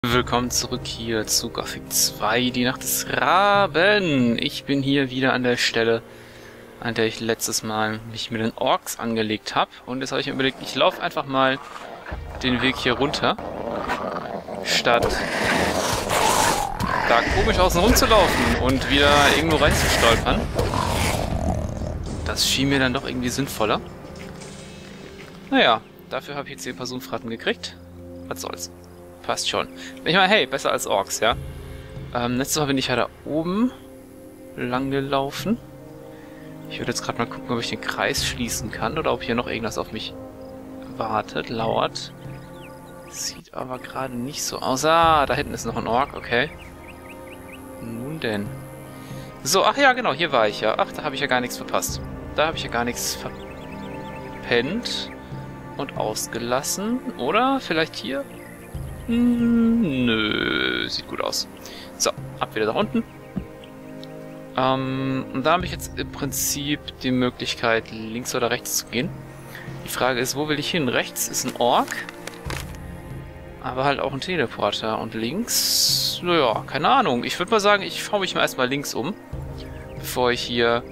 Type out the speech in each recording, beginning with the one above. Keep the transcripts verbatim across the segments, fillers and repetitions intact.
Willkommen zurück hier zu Gothic zwei, die Nacht des Raben. Ich bin hier wieder an der Stelle, an der ich letztes Mal mich mit den Orks angelegt habe. Und jetzt habe ich mir überlegt, ich laufe einfach mal den Weg hier runter, statt da komisch außen rum zu laufen und wieder irgendwo reinzustolpern. Das schien mir dann doch irgendwie sinnvoller. Naja, dafür habe ich jetzt zehn Personenfahrten gekriegt. Was soll's. Passt schon. Ich meine, hey, besser als Orks, ja. Ähm, letztes Mal bin ich ja da oben lang gelaufen. Ich würde jetzt gerade mal gucken, ob ich den Kreis schließen kann oder ob hier noch irgendwas auf mich wartet, lauert. Sieht aber gerade nicht so aus. Ah, da hinten ist noch ein Ork, okay. Nun denn. So, ach ja, genau, hier war ich ja. Ach, da habe ich ja gar nichts verpasst. Da habe ich ja gar nichts verpennt und ausgelassen. Oder vielleicht hier? Hm, nö, sieht gut aus. So, ab wieder da unten. Ähm, und da habe ich jetzt im Prinzip die Möglichkeit, links oder rechts zu gehen. Die Frage ist, wo will ich hin? Rechts ist ein Ork, aber halt auch ein Teleporter. Und links, naja, keine Ahnung. Ich würde mal sagen, ich schaue mich mal erstmal links um, bevor ich hier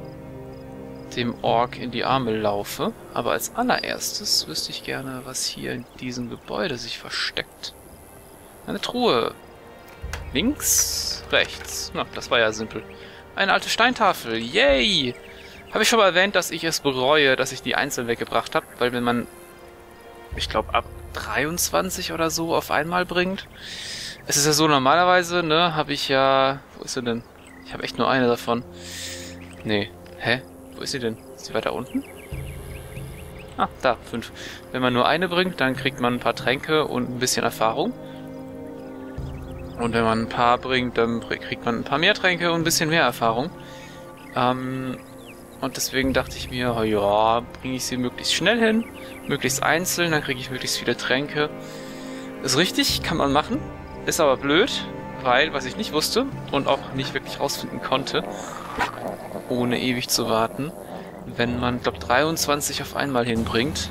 dem Ork in die Arme laufe. Aber als allererstes wüsste ich gerne, was hier in diesem Gebäude sich versteckt. Eine Truhe. Links, rechts. Na, das war ja simpel. Eine alte Steintafel. Yay! Habe ich schon mal erwähnt, dass ich es bereue, dass ich die einzeln weggebracht habe, weil wenn man, ich glaube, ab dreiundzwanzig oder so auf einmal bringt. Es ist ja so, normalerweise, ne, habe ich ja... Wo ist sie denn? Ich habe echt nur eine davon. Nee. Hä? Wo ist sie denn? Ist sie weiter unten? Ah, da, fünf. Wenn man nur eine bringt, dann kriegt man ein paar Tränke und ein bisschen Erfahrung. Und wenn man ein paar bringt, dann kriegt man ein paar mehr Tränke und ein bisschen mehr Erfahrung. Ähm, und deswegen dachte ich mir, oh ja, bringe ich sie möglichst schnell hin, möglichst einzeln, dann kriege ich möglichst viele Tränke. Ist richtig, kann man machen. Ist aber blöd, weil, was ich nicht wusste und auch nicht wirklich rausfinden konnte, ohne ewig zu warten, wenn man, glaube dreiundzwanzig auf einmal hinbringt,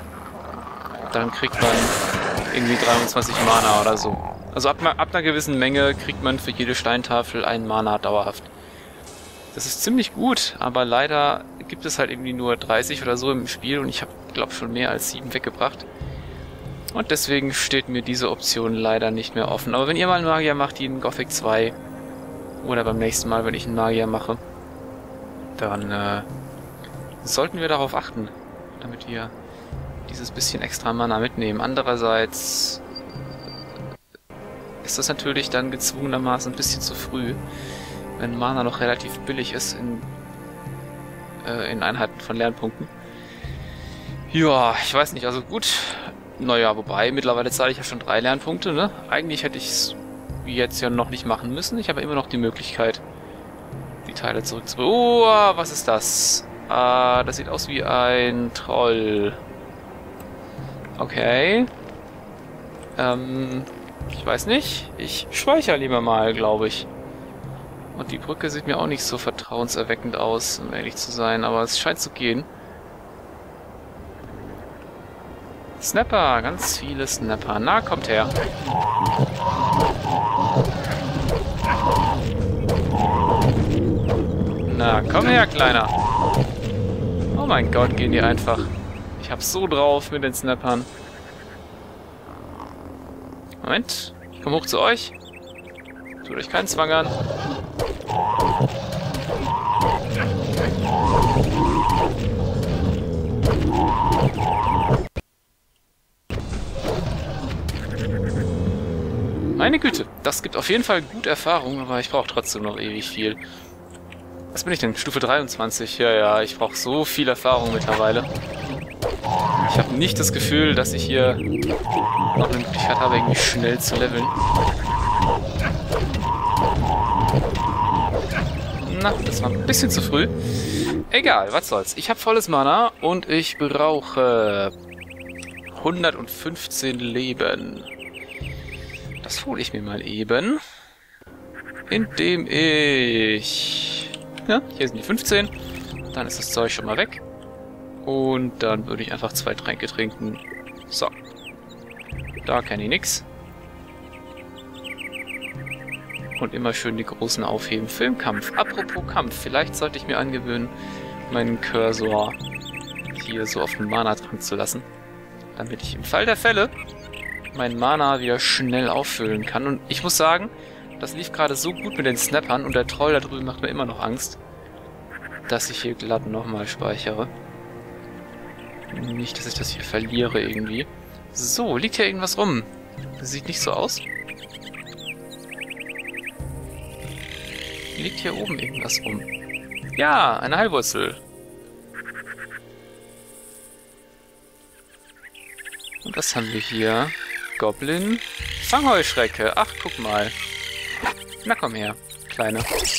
dann kriegt man irgendwie dreiundzwanzig Mana oder so. Also ab, ab einer gewissen Menge kriegt man für jede Steintafel einen Mana dauerhaft. Das ist ziemlich gut, aber leider gibt es halt irgendwie nur dreißig oder so im Spiel und ich habe, glaube schon mehr als sieben weggebracht. Und deswegen steht mir diese Option leider nicht mehr offen. Aber wenn ihr mal einen Magier macht, die in Gothic zwei, oder beim nächsten Mal, wenn ich einen Magier mache, dann äh, sollten wir darauf achten, damit wir dieses bisschen extra Mana mitnehmen. Andererseits ist das natürlich dann gezwungenermaßen ein bisschen zu früh, wenn Mana noch relativ billig ist in, äh, in Einheiten von Lernpunkten. Ja, ich weiß nicht, also gut. Naja, wobei, mittlerweile zahle ich ja schon drei Lernpunkte, ne? Eigentlich hätte ich es jetzt ja noch nicht machen müssen. Ich habe immer noch die Möglichkeit, die Teile zurückzubringen. Oh, was ist das? Ah, das sieht aus wie ein Troll. Okay. Ähm, ich weiß nicht. Ich speichere lieber mal, glaube ich. Und die Brücke sieht mir auch nicht so vertrauenserweckend aus, um ehrlich zu sein, aber es scheint zu gehen. Snapper, ganz viele Snapper. Na, kommt her. Na, komm her, Kleiner. Oh mein Gott, gehen die einfach. Ich hab's so drauf mit den Snappern. Moment, ich komme hoch zu euch. Tut euch keinen Zwang an. Meine Güte, das gibt auf jeden Fall gut Erfahrung, aber ich brauche trotzdem noch ewig viel. Was bin ich denn? Stufe dreiundzwanzig? Ja, ja, ich brauche so viel Erfahrung mittlerweile. Ich habe nicht das Gefühl, dass ich hier noch eine Möglichkeit habe, irgendwie schnell zu leveln. Na, das war ein bisschen zu früh. Egal, was soll's. Ich habe volles Mana und ich brauche hundertfünfzehn Leben. Das hole ich mir mal eben, indem ich... Ja, hier sind die fünfzehn. Dann ist das Zeug schon mal weg. Und dann würde ich einfach zwei Tränke trinken. So. Da kenne ich nix. Und immer schön die großen aufheben. Filmkampf. Apropos Kampf. Vielleicht sollte ich mir angewöhnen, meinen Cursor hier so auf den Mana-Trank zu lassen. Damit ich im Fall der Fälle meinen Mana wieder schnell auffüllen kann. Und ich muss sagen, das lief gerade so gut mit den Snappern und der Troll da drüben macht mir immer noch Angst, dass ich hier glatt nochmal speichere. Nicht, dass ich das hier verliere irgendwie. So, liegt hier irgendwas rum? Das sieht nicht so aus. Liegt hier oben irgendwas rum? Ja, eine Heilwurzel. Und was haben wir hier? Goblin. Fangheuschrecke. Ach, guck mal. Na komm her, Kleine.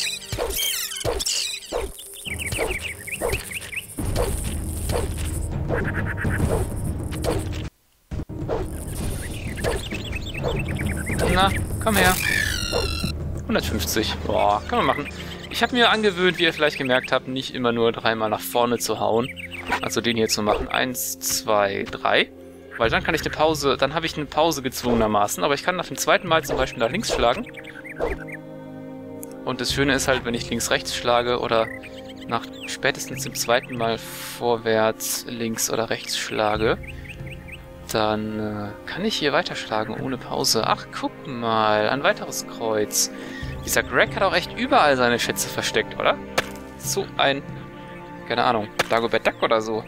Na, komm her. hundertfünfzig. Boah, kann man machen. Ich habe mir angewöhnt, wie ihr vielleicht gemerkt habt, nicht immer nur dreimal nach vorne zu hauen. Also den hier zu machen. Eins, zwei, drei. Weil dann kann ich eine Pause, dann habe ich eine Pause gezwungenermaßen. Aber ich kann nach dem zweiten Mal zum Beispiel nach links schlagen. Und das Schöne ist halt, wenn ich links-rechts schlage oder nach spätestens dem zweiten Mal vorwärts, links oder rechts schlage, dann äh, kann ich hier weiterschlagen ohne Pause. Ach, guck mal, ein weiteres Kreuz. Dieser Greg hat auch echt überall seine Schätze versteckt, oder? So ein, keine Ahnung, Dagobert Duck oder so.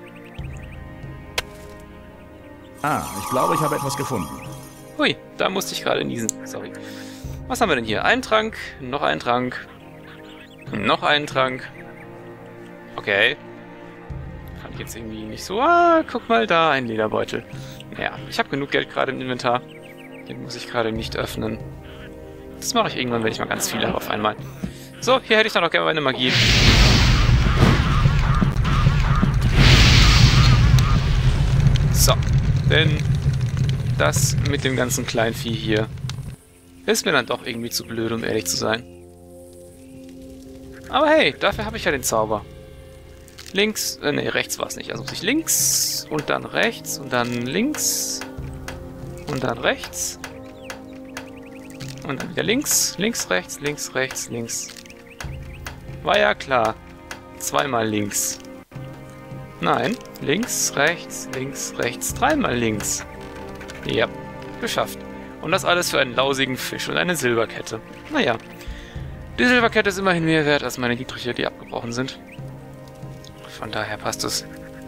Ah, ich glaube, ich habe etwas gefunden. Hui, da musste ich gerade niesen. Sorry. Was haben wir denn hier? Ein Trank, noch ein Trank, noch einen Trank. Okay. Fand ich jetzt irgendwie nicht so... Ah, guck mal da, ein Lederbeutel. Naja, ich habe genug Geld gerade im Inventar. Den muss ich gerade nicht öffnen. Das mache ich irgendwann, wenn ich mal ganz viele habe auf einmal. So, hier hätte ich dann noch gerne meine Magie. So, denn das mit dem ganzen Kleinvieh hier ist mir dann doch irgendwie zu blöd, um ehrlich zu sein. Aber hey, dafür habe ich ja den Zauber. Links, äh, nee, rechts war es nicht. Also muss ich links und dann rechts und dann links und dann rechts und dann wieder links, links, rechts, links, rechts, links. War ja klar. Zweimal links. Nein, links, rechts, links, rechts, dreimal links. Ja, geschafft. Und das alles für einen lausigen Fisch und eine Silberkette. Naja, die Silberkette ist immerhin mehr wert als meine Niedriger, die abgebrochen sind. Von daher passt es.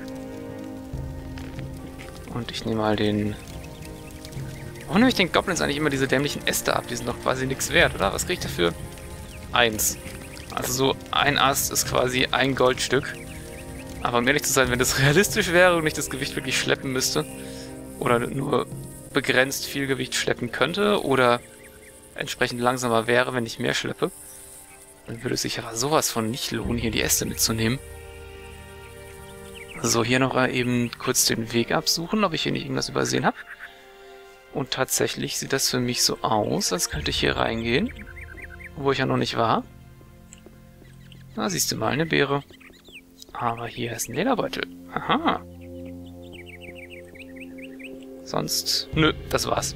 Und ich nehme mal den... Warum nehme ich den Goblins eigentlich immer diese dämlichen Äste ab? Die sind doch quasi nichts wert, oder? Was kriege ich dafür? Eins. Also so ein Ast ist quasi ein Goldstück. Aber um ehrlich zu sein, wenn das realistisch wäre und ich das Gewicht wirklich schleppen müsste, oder nur begrenzt viel Gewicht schleppen könnte, oder entsprechend langsamer wäre, wenn ich mehr schleppe, dann würde es sich aber sowas von nicht lohnen, hier die Äste mitzunehmen. So, hier noch eben kurz den Weg absuchen, ob ich hier nicht irgendwas übersehen habe. Und tatsächlich sieht das für mich so aus, als könnte ich hier reingehen, wo ich ja noch nicht war. Da siehst du mal eine Beere. Aber hier ist ein Lederbeutel. Aha. Sonst... Nö, das war's.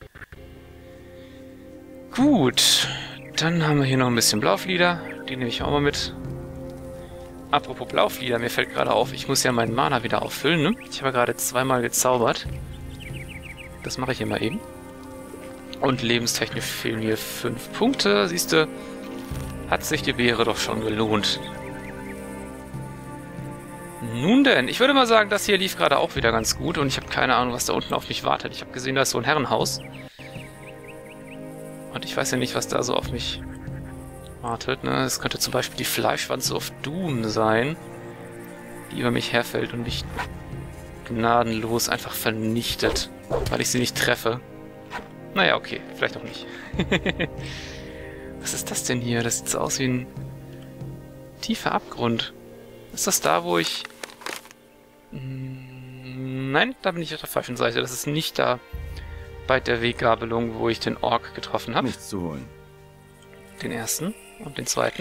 Gut. Dann haben wir hier noch ein bisschen Blauflieder. Die nehme ich auch mal mit. Apropos Blauflieder, mir fällt gerade auf, ich muss ja meinen Mana wieder auffüllen, ne? Ich habe gerade zweimal gezaubert. Das mache ich hier mal eben. Und lebenstechnisch fehlen mir fünf Punkte. Siehst du, hat sich die Beere doch schon gelohnt. Nun denn, ich würde mal sagen, das hier lief gerade auch wieder ganz gut und ich habe keine Ahnung, was da unten auf mich wartet. Ich habe gesehen, da ist so ein Herrenhaus. Und ich weiß ja nicht, was da so auf mich wartet, ne? Es könnte zum Beispiel die Fleischwanze of Doom sein, die über mich herfällt und mich gnadenlos einfach vernichtet, weil ich sie nicht treffe. Naja, okay, vielleicht auch nicht. Was ist das denn hier? Das sieht so aus wie ein tiefer Abgrund. Ist das da, wo ich... Nein, da bin ich auf der falschen Seite. Das ist nicht da bei der Weggabelung, wo ich den Ork getroffen habe. Nichts zu holen. Den ersten und den zweiten.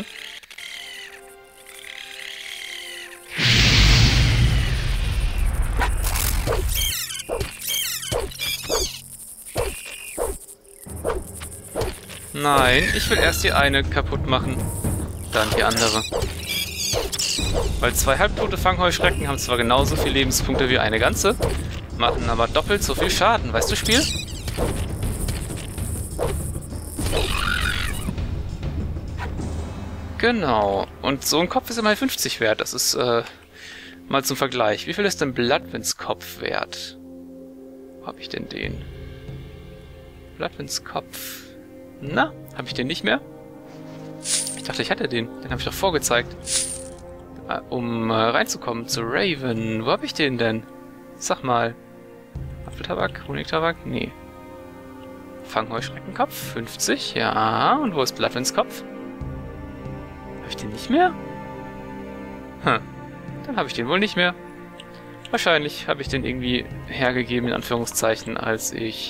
Nein, ich will erst die eine kaputt machen, dann die andere. Weil zwei halbtote Fangheuschrecken haben zwar genauso viele Lebenspunkte wie eine ganze, machen aber doppelt so viel Schaden, weißt du, Spiel? Genau, und so ein Kopf ist immerhin fünfzig wert, das ist, äh, mal zum Vergleich. Wie viel ist denn Bloodwinds Kopf wert? Wo hab ich denn den? Bloodwinds Kopf. Na, habe ich den nicht mehr? Ich dachte, ich hatte den. Den habe ich doch vorgezeigt. Äh, um äh, reinzukommen zu Raven. Wo habe ich den denn? Sag mal. Apfeltabak? Honigtabak? Nee. Fangheuschreckenkopf? fünfzig? Ja. Und wo ist Bloodwinds Kopf? Habe ich den nicht mehr? Hm. Dann habe ich den wohl nicht mehr. Wahrscheinlich habe ich den irgendwie hergegeben, in Anführungszeichen, als ich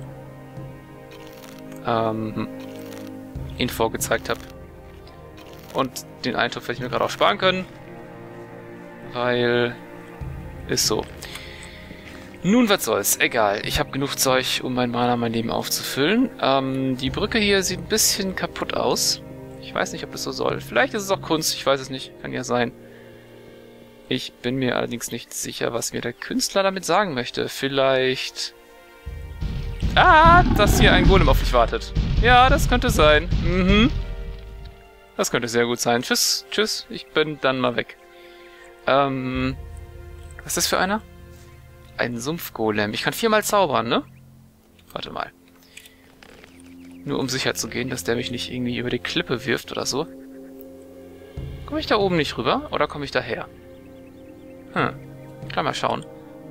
ähm, ihn vorgezeigt habe. Und den Eintopf hätte ich mir gerade auch sparen können. Weil... Ist so. Nun, was soll's. Egal. Ich habe genug Zeug, um mein Mana, mein Leben aufzufüllen. Ähm, die Brücke hier sieht ein bisschen kaputt aus. Ich weiß nicht, ob das so soll. Vielleicht ist es auch Kunst. Ich weiß es nicht. Kann ja sein. Ich bin mir allerdings nicht sicher, was mir der Künstler damit sagen möchte. Vielleicht... Ah, dass hier ein Golem auf mich wartet. Ja, das könnte sein. Mhm. Das könnte sehr gut sein. Tschüss, tschüss. Ich bin dann mal weg. Ähm... Was ist das für einer? Ein Sumpfgolem. Ich kann viermal zaubern, ne? Warte mal. Nur um sicher zu gehen, dass der mich nicht irgendwie über die Klippe wirft oder so. Komme ich da oben nicht rüber? Oder komme ich daher? Hm. Kann mal schauen.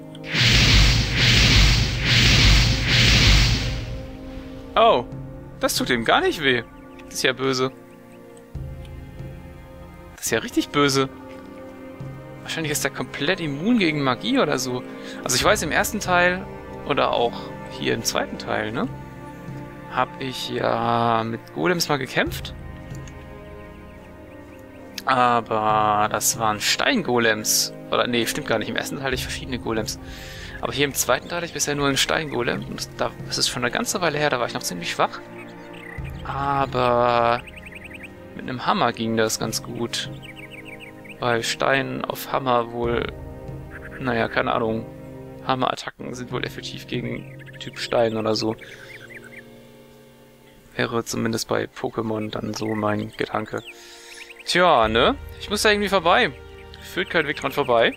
Oh. Das tut ihm gar nicht weh. Das ist ja böse. Das ist ja richtig böse. Wahrscheinlich ist er komplett immun gegen Magie oder so. Also ich weiß, im ersten Teil oder auch hier im zweiten Teil, ne? Habe ich ja mit Golems mal gekämpft. Aber das waren Steingolems. Oder nee, stimmt gar nicht. Im ersten Teil hatte ich verschiedene Golems. Aber hier im zweiten Teil hatte ich bisher nur einen Steingolem. Und das, das ist schon eine ganze Weile her, da war ich noch ziemlich schwach. Aber mit einem Hammer ging das ganz gut. Weil Stein auf Hammer wohl... Naja, keine Ahnung. Hammerattacken sind wohl effektiv gegen Typ Stein oder so. Wäre zumindest bei Pokémon dann so mein Gedanke. Tja, ne? Ich muss da irgendwie vorbei. Führt kein Weg dran vorbei.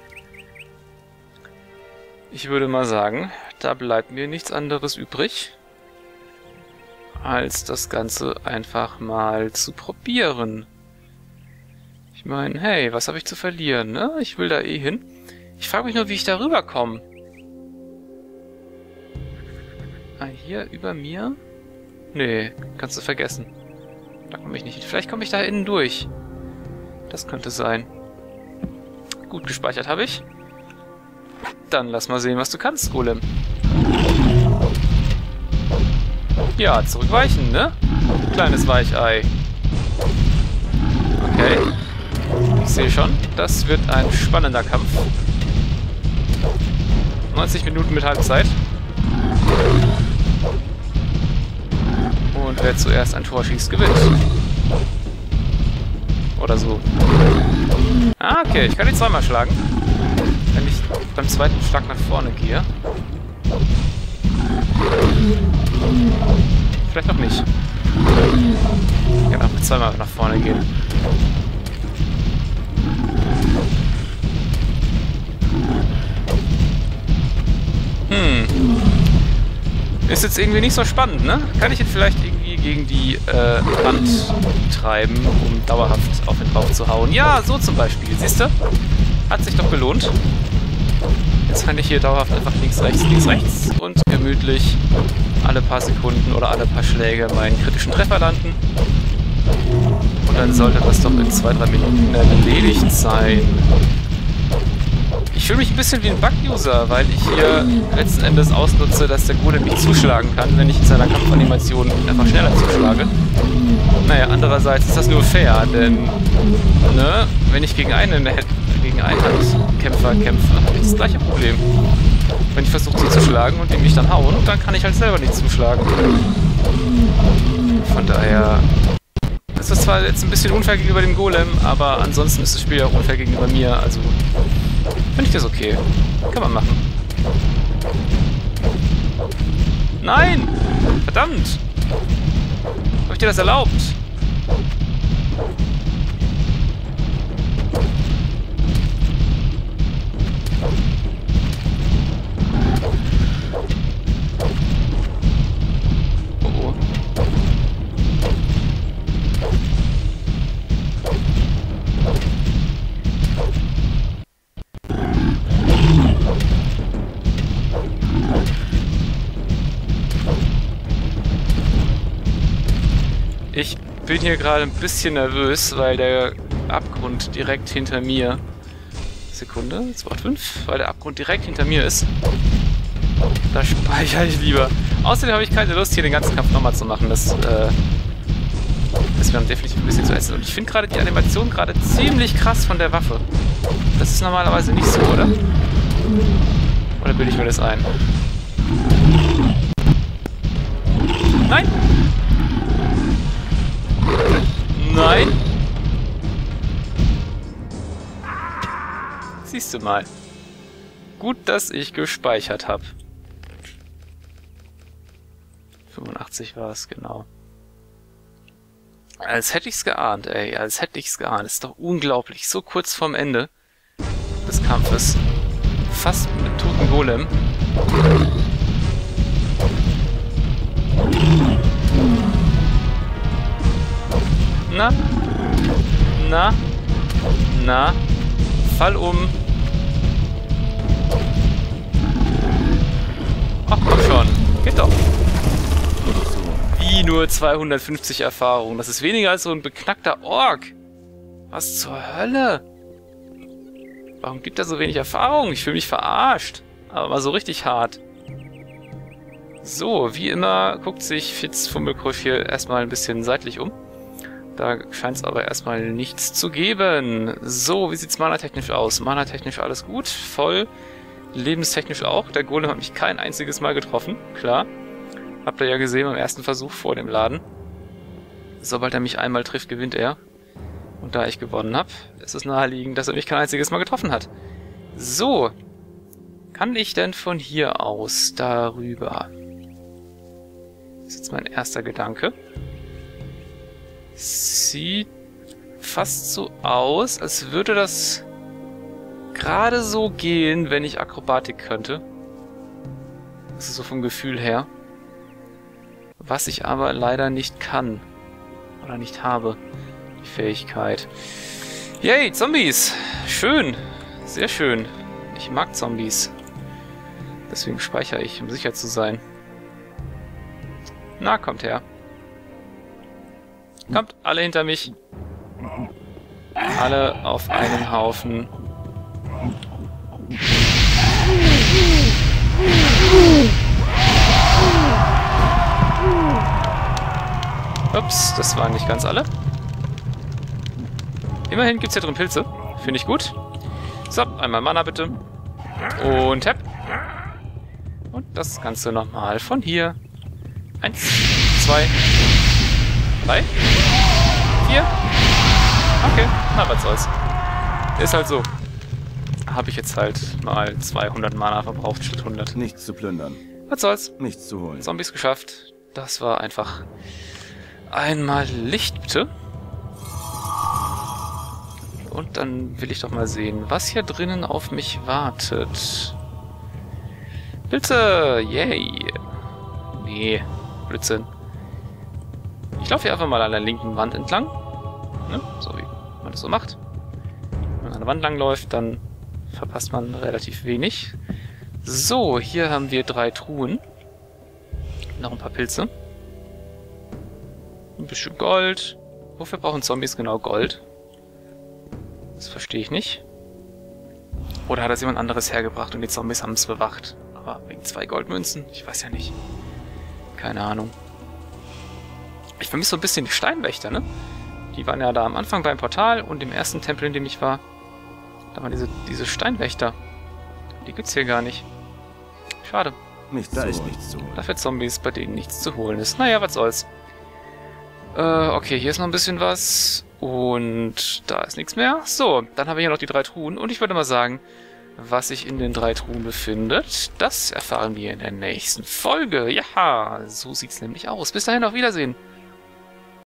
Ich würde mal sagen, da bleibt mir nichts anderes übrig, als das Ganze einfach mal zu probieren. Ich meine, hey, was habe ich zu verlieren, ne? Ich will da eh hin. Ich frage mich nur, wie ich da rüberkomme. Ah, hier über mir? Nee, kannst du vergessen. Da komme ich nicht hin. Vielleicht komme ich da innen durch. Das könnte sein. Gut, gespeichert habe ich. Dann lass mal sehen, was du kannst, Golem. Ja, zurückweichen, ne? Kleines Weichei. Okay. Ich sehe schon, das wird ein spannender Kampf. neunzig Minuten mit Halbzeit. Und wer zuerst ein Tor schießt, gewinnt. Oder so. Ah, okay, ich kann die zweimal schlagen. Wenn ich beim zweiten Schlag nach vorne gehe. Vielleicht noch nicht. Ich kann auch zweimal nach vorne gehen. Hm. Ist jetzt irgendwie nicht so spannend, ne? Kann ich ihn vielleicht irgendwie gegen die äh, Wand treiben, um dauerhaft auf ihn drauf zu hauen? Ja, so zum Beispiel. Siehst du? Hat sich doch gelohnt. Jetzt kann ich hier dauerhaft einfach links, rechts, links, rechts und gemütlich alle paar Sekunden oder alle paar Schläge meinen kritischen Treffer landen. Und dann sollte das doch in zwei, drei Minuten erledigt sein. Ich fühle mich ein bisschen wie ein Bug-User, weil ich hier letzten Endes ausnutze, dass der Golem mich zuschlagen kann, wenn ich in seiner Kampfanimation einfach schneller zuschlage. Naja, andererseits ist das nur fair, denn ne, wenn ich gegen einen, gegen einen Kämpfer kämpfe, habe ich das gleiche Problem. Wenn ich versuche zuzuschlagen und die mich dann hauen, dann kann ich halt selber nicht zuschlagen. Von daher zwar jetzt ein bisschen unfair gegenüber dem Golem, aber ansonsten ist das Spiel ja auch unfair gegenüber mir, also finde ich das okay. Kann man machen. Nein! Verdammt! Hab ich dir das erlaubt? Oh oh. Ich bin hier gerade ein bisschen nervös, weil der Abgrund direkt hinter mir... Sekunde, zwei fünf, weil der Abgrund direkt hinter mir ist. Da speichere ich lieber. Außerdem habe ich keine Lust, hier den ganzen Kampf nochmal zu machen. Das, äh... Das wäre definitiv ein bisschen zu essen. Und ich finde gerade die Animation gerade ziemlich krass von der Waffe. Das ist normalerweise nicht so, oder? Oder bilde ich mir das ein? Nein! Nein! Siehst du mal. Gut, dass ich gespeichert habe. fünfundachtzig war es, genau. Als hätte ich's geahnt, ey. Als hätte ich's geahnt. Das ist doch unglaublich. So kurz vorm Ende des Kampfes. Fast mit einem toten Golem. Na? Na? Na? Fall um. Ach komm schon. Geht doch. Wie nur zweihundertfünfzig Erfahrung. Das ist weniger als so ein beknackter Ork. Was zur Hölle? Warum gibt er so wenig Erfahrung? Ich fühle mich verarscht. Aber mal so richtig hart. So, wie immer guckt sich Fitz Fummelkruff hier erstmal ein bisschen seitlich um. Da scheint es aber erstmal nichts zu geben. So, wie sieht's mana-technisch aus? Mana-technisch alles gut, voll. Lebenstechnisch auch. Der Golem hat mich kein einziges Mal getroffen, klar. Habt ihr ja gesehen beim ersten Versuch vor dem Laden. Sobald er mich einmal trifft, gewinnt er. Und da ich gewonnen habe, ist es naheliegend, dass er mich kein einziges Mal getroffen hat. So. Kann ich denn von hier aus darüber? Das ist jetzt mein erster Gedanke. Sieht fast so aus, als würde das gerade so gehen, wenn ich Akrobatik könnte. Das ist so vom Gefühl her. Was ich aber leider nicht kann. Oder nicht habe. Die Fähigkeit. Yay, Zombies! Schön. Sehr schön. Ich mag Zombies. Deswegen speichere ich, um sicher zu sein. Na, kommt her. Kommt alle hinter mich. Alle auf einen Haufen. Ups, das waren nicht ganz alle. Immerhin gibt es hier drin Pilze. Finde ich gut. So, einmal Mana bitte. Und Tap. Und das Ganze nochmal von hier. Eins, zwei, drei, vier. Okay, na was soll's. Ist halt so. Habe ich jetzt halt mal zweihundert Mana verbraucht statt hundert. Nichts zu plündern. Was soll's. Nichts zu holen. Zombies geschafft. Das war einfach einmal Licht, bitte. Und dann will ich doch mal sehen, was hier drinnen auf mich wartet. Pilze! Yay! Nee, Blödsinn. Ich laufe hier einfach mal an der linken Wand entlang. Ne? So wie man das so macht. Wenn man an der Wand lang läuft, dann verpasst man relativ wenig. So, hier haben wir drei Truhen. Noch ein paar Pilze. Ein bisschen Gold. Wofür brauchen Zombies genau Gold? Das verstehe ich nicht. Oder hat das jemand anderes hergebracht und die Zombies haben es bewacht? Aber wegen zwei Goldmünzen? Ich weiß ja nicht. Keine Ahnung. Ich vermisse so ein bisschen die Steinwächter, ne? Die waren ja da am Anfang beim Portal und im ersten Tempel, in dem ich war. Da waren diese, diese Steinwächter. Die gibt's hier gar nicht. Schade. Nichts da ist nichts zu holen. Dafür Zombies, bei denen nichts zu holen ist. Naja, was soll's. Äh, okay, hier ist noch ein bisschen was. Und da ist nichts mehr. So, dann haben wir hier noch die drei Truhen. Und ich würde mal sagen, was sich in den drei Truhen befindet, das erfahren wir in der nächsten Folge. Ja, so sieht's nämlich aus. Bis dahin, auf Wiedersehen.